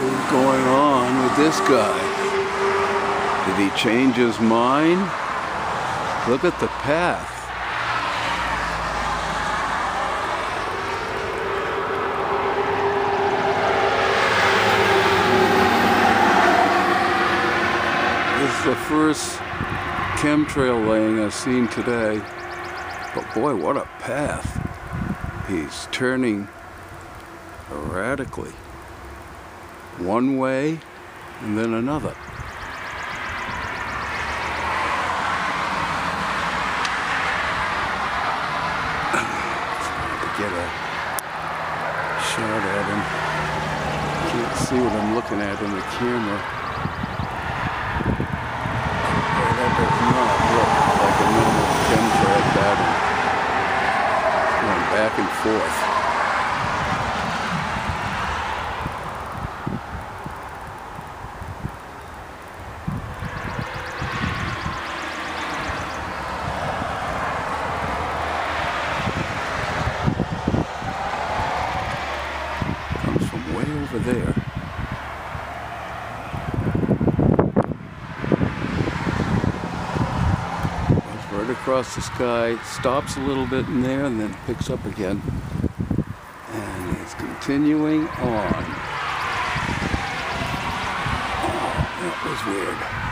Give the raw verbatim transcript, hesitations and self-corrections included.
What's going on with this guy? Did he change his mind? Look at the path. This is the first chemtrail laying I've seen today. But boy, what a path. He's turning erratically. One way and then another. To get a shot at him. Can't see what I'm looking at in the camera. Oh, that does not look like a normal chemtrail pattern. It's going back and forth. Way over there. Goes right across the sky, stops a little bit in there, and then picks up again. And it's continuing on. Oh, that was weird.